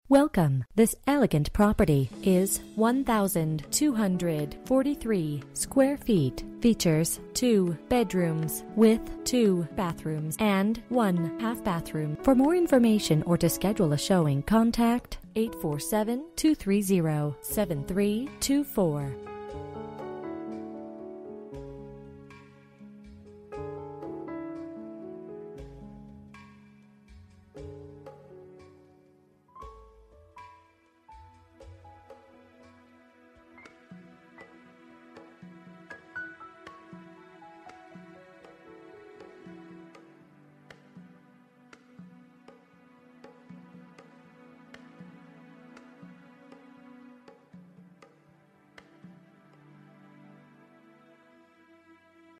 Welcome. This elegant property is 1,243 square feet. Features 2 bedrooms with 2 bathrooms and 1 half bathroom. For more information or to schedule a showing, contact 847-230-7324.